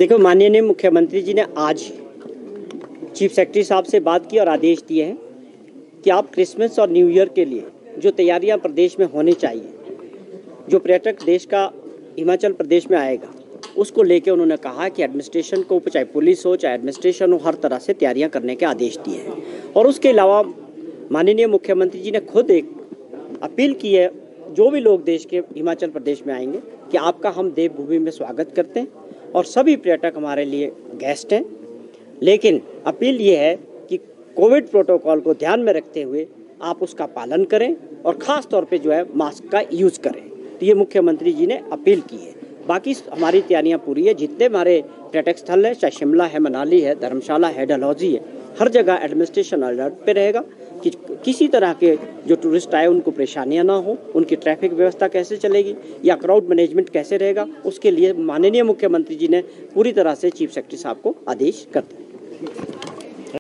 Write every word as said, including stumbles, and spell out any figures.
देखो, माननीय मुख्यमंत्री जी ने आज चीफ सेक्रेटरी साहब से बात की और आदेश दिए हैं कि आप क्रिसमस और न्यू ईयर के लिए जो तैयारियां प्रदेश में होनी चाहिए, जो पर्यटक देश का हिमाचल प्रदेश में आएगा, उसको लेके उन्होंने कहा कि एडमिनिस्ट्रेशन को, चाहे पुलिस हो चाहे एडमिनिस्ट्रेशन हो, हर तरह से तैयारियां करने के आदेश दिए हैं। और उसके अलावा माननीय मुख्यमंत्री जी ने खुद एक अपील की है, जो भी लोग देश के हिमाचल प्रदेश में आएंगे, कि आपका हम देवभूमि में स्वागत करते हैं और सभी पर्यटक हमारे लिए गेस्ट हैं। लेकिन अपील ये है कि कोविड प्रोटोकॉल को ध्यान में रखते हुए आप उसका पालन करें और ख़ास तौर पे जो है मास्क का यूज़ करें। तो ये मुख्यमंत्री जी ने अपील की है। बाकी हमारी तैयारियां पूरी है। जितने हमारे पर्यटक स्थल है, चाहे शिमला है, मनाली है, धर्मशाला है, डलहौजी है, हर जगह एडमिनिस्ट्रेशन अलर्ट पे रहेगा कि किसी तरह के जो टूरिस्ट आए उनको परेशानियां ना हो, उनकी ट्रैफिक व्यवस्था कैसे चलेगी या क्राउड मैनेजमेंट कैसे रहेगा, उसके लिए माननीय मुख्यमंत्री जी ने पूरी तरह से चीफ सेक्रेटरी साहब को आदेश कर दिए।